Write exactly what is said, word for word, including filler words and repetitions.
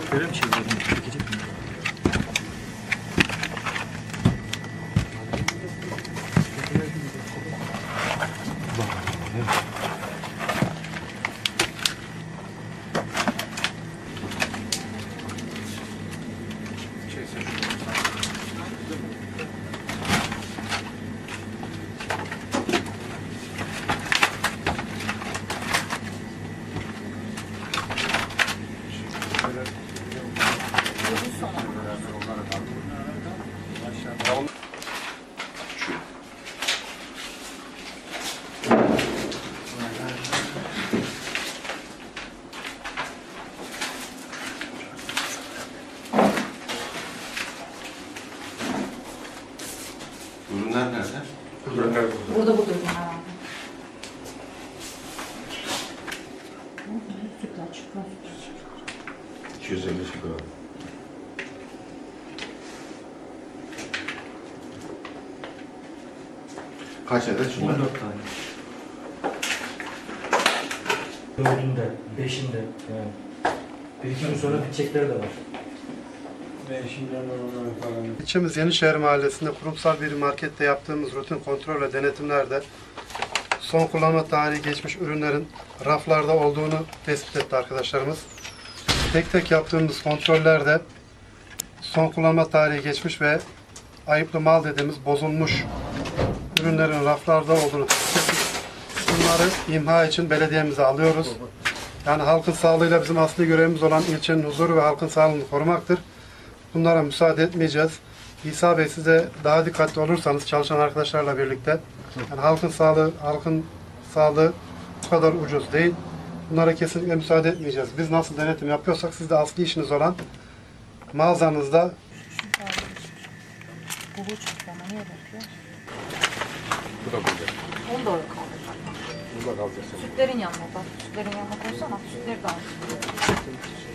Böyle bir şey var. Çekecek mi? Ürünler nerede? Ürünler burada. Burada burada ürünler var. Sütlaç. iki yüz elli gram. Kaç adet şunlar? on dört tane. Dördünde, beşinde yani. Bir iki gün sonra bitecekleri de var. İlçemiz Yenişehir Mahallesi'nde kurumsal bir markette yaptığımız rutin kontrol ve denetimlerde son kullanma tarihi geçmiş ürünlerin raflarda olduğunu tespit etti arkadaşlarımız. Tek tek yaptığımız kontrollerde son kullanma tarihi geçmiş ve ayıplı mal dediğimiz bozulmuş ürünlerin raflarda olduğunu tespit ettik. Bunları imha için belediyemize alıyoruz. Yani halkın sağlığıyla bizim asli görevimiz olan ilçenin huzuru ve halkın sağlığını korumaktır. Bunlara müsaade etmeyeceğiz. İsa Bey, size daha dikkatli olursanız çalışan arkadaşlarla birlikte, yani halkın sağlığı, halkın sağlığı bu kadar ucuz değil. Bunlara kesinlikle müsaade etmeyeceğiz. Biz nasıl denetim yapıyorsak siz de asli işiniz olan mağazanızda Bu bu çok bana niye bakıyor? Bu da burada. Onu da öyle kaldır. Burada kalacak. Sütlerin yanına bak. Sütlerin yanına koysana. Sütleri de al.